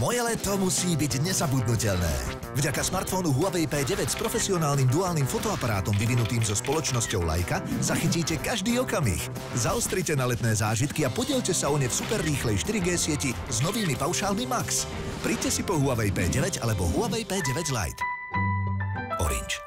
Moje leto musí byť nezabudnutelné. Vďaka smartfónu Huawei P9 s profesionálnym duálnym fotoaparátom vyvinutým so spoločnosťou Leica zachytíte každý okamih. Zaostrite na letné zážitky a podielte sa o ne v superrýchlej 4G sieti s novými paušálmi Max. Príďte si po Huawei P9 alebo Huawei P9 Lite.